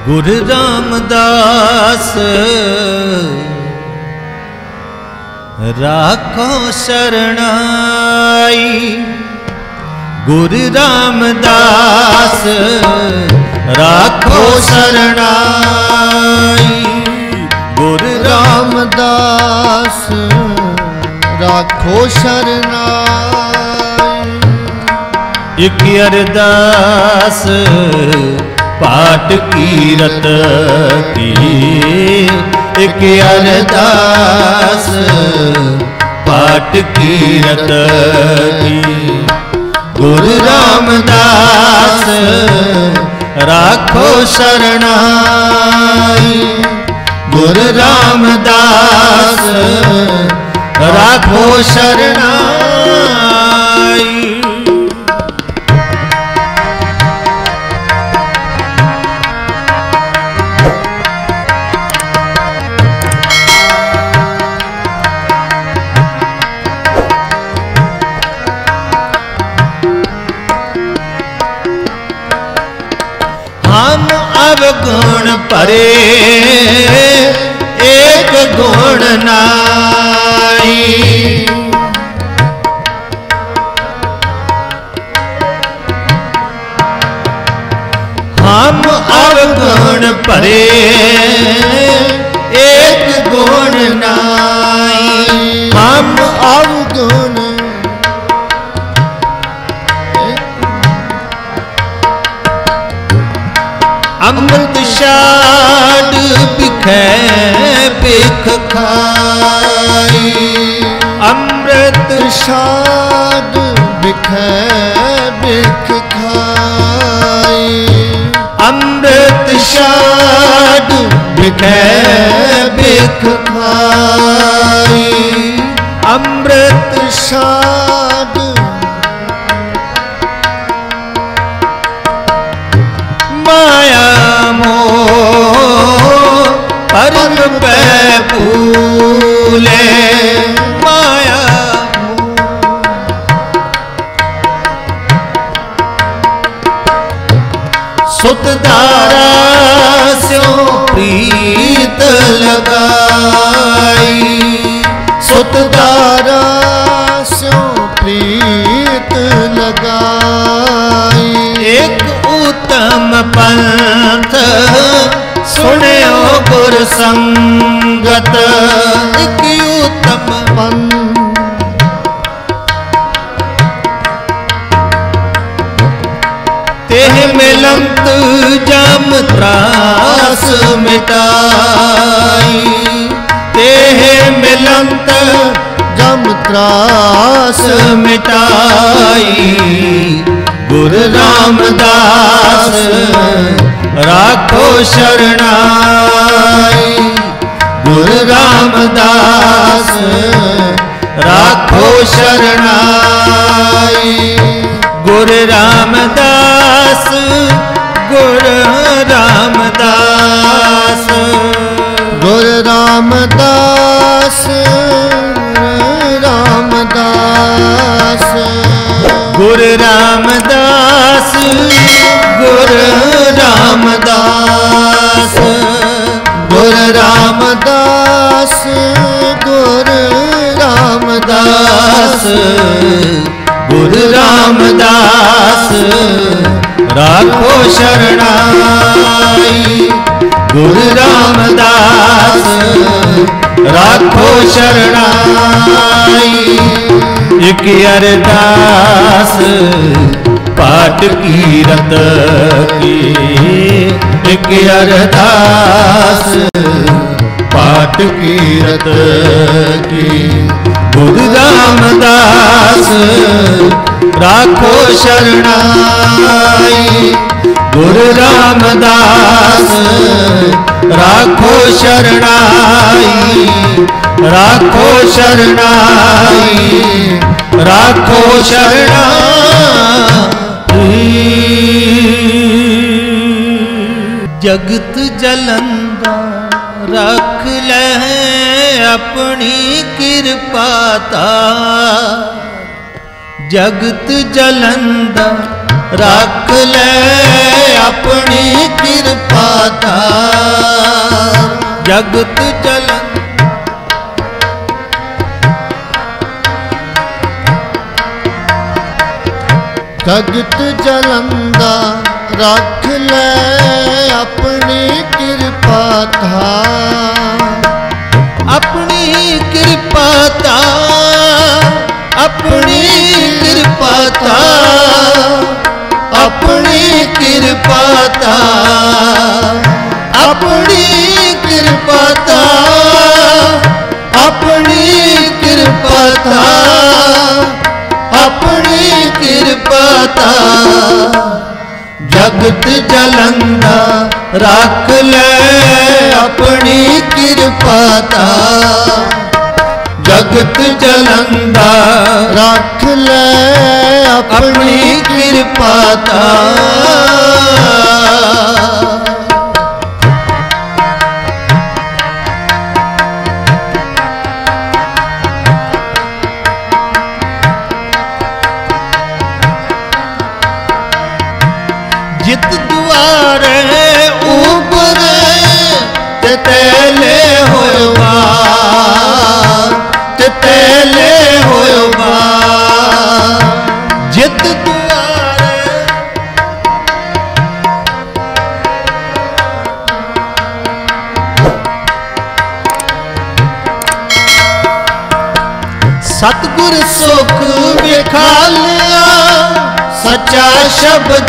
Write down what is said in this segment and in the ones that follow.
गुरु रामदास राखो शरणाई। गुरु रामदास राखो शरणाई। गुरु रामदास राखो शरणाई। एक अरदास पाठ कीरत की। एक अरदास पाठ कीरत की। गुरु रामदास राखो शरणाई। गुरु रामदास राखो शरणाई। हम अवगुण परे एक गुण नाई। हम अवगुण परे एक गुण नाई। हम अवगुण अमृत शाद बिखै बिख खाई। अमृत शाद बिखै बिख खाई। अमृत शाद बिखै बिख खाई। अमृत शाद माया मोह परम पे भूले। माया सुतदारा स्यो प्रीत लगाई। सुतदारा स्यो प्रीत लगाई। एक उत्तम पंथ सुनो गुर संगत। एक उत्तम पंथ तेह मिलंत जम त्रास मिटाई। तेह मिलंत जम त्रास मिटाई। गुरु रामदास राखो शरणाई। गुरु रामदास राखो शरणाई। गुरु रामदास गुरु रामदास। गुरु रामदास रामदास। गुरु रामदास गुरु रामदास। गुरु रामदास गुरु रामदास। गुरु रामदास राखो शरणाई। गुरु रामदास राखो शरणाई। एक अरदास पाठ कीरत की। एक अरदास पाठ कीरत की। गुरु रामदास राखो शरणाई। गुरु रामदास राखो शरणाई। राखो शरणाई। राखो शरणाई। जगत जलंदा रख ले अपनी कृपाता। जगत जलंदा रख ले अपनी कृपा धार। जगत जलन जगत जलंदा रख ले अपनी कृपा धार। अपनी कृपा धार, अपनी कृपा धार, अपनी कृपा धार, अपनी कृपा धार, अपनी कृपा धार, अपनी कृपा धार। जगत जलंदा रख ले अपनी कृपा धार। जगत जलंदा रख ले अपनी कृपा धार। जित द्वारे ऊपरे तेले होयो बार, तेले होयो बार। जित द्वारे सतगुर सुख विखालिया सच्चा शब्द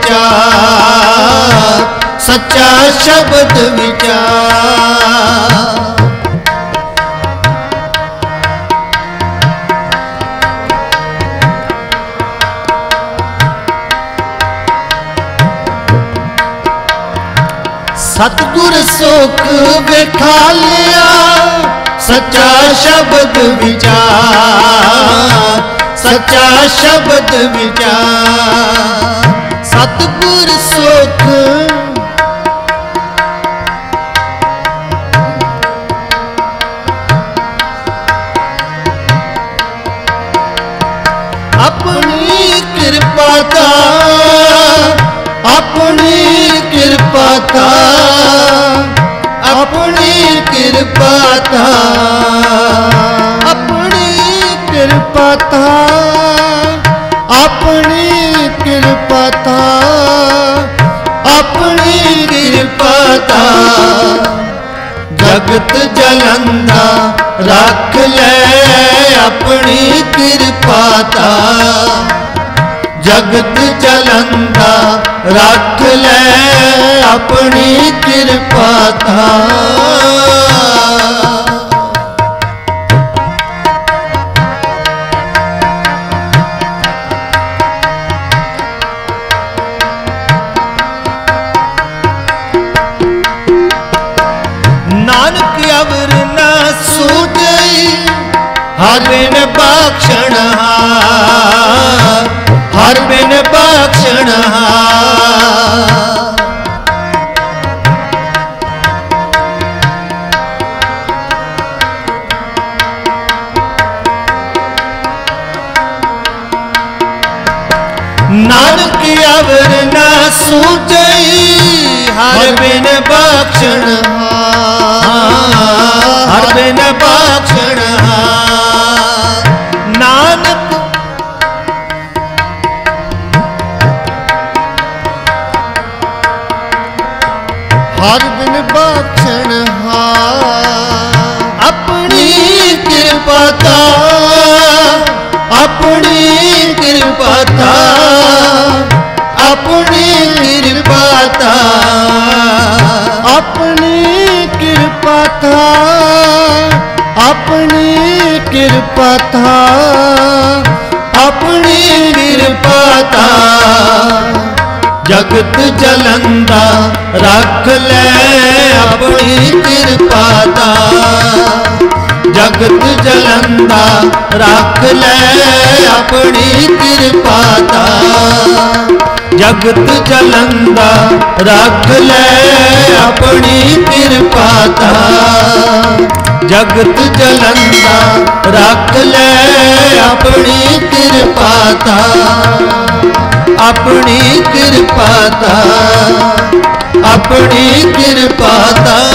विचार, सच्चा शब्द विचार। सतगुर सुख विखालिया सच्चा शब्द विचार, सच्चा शब्द विचार। सतगुर सुख अपनी कृपा धार, अपनी कृपा धार, अपनी कृपा धार, अपनी कृपा धार, अपनी कृपा धार, अपनी कृपा धार। जगत जलंदा रख ले अपनी कृपा धार। जगत जलंदा रख ले अपनी कृपा धार। नानक अवर न सूझई हर बिन बख्शण हार, हर बिन बख्शण हार। नानक अवर न सूझई हर बिन बख्शण हार, हर बिन बख्शण हार। नानक हर बिन बख्शण हार। अपनी कृपा धार, अपनी कृपा धार, अपनी कृपा धार, अपनी कृपा धार, अपनी कृपा धार, अपनी कृपा धार। जगत जलंदा रख ले अपनी कृपा धार। जगत जलंदा रख ले अपनी कृपा धार। जगत जलंदा रख ले अपनी कृपा धार। जगत जलंदा रख ले अपनी कृपा धार। अपनी कृपा ता, अपनी कृपा ता।